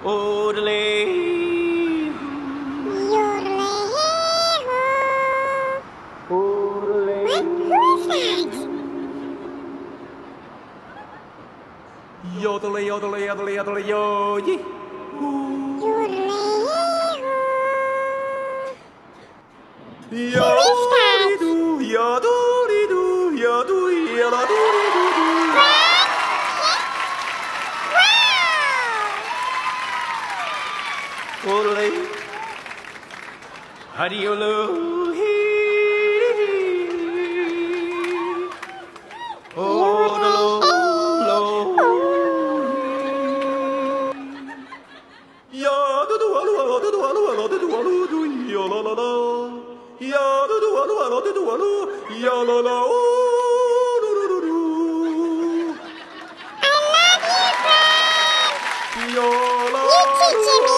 Odelay. Odelay. What? Who is that? Yodelay, yodelay, yodelay, yodelay, yo. Yodoo, yodoo, yodoo, yodoo. Odelay. Hadiolo. You teaching me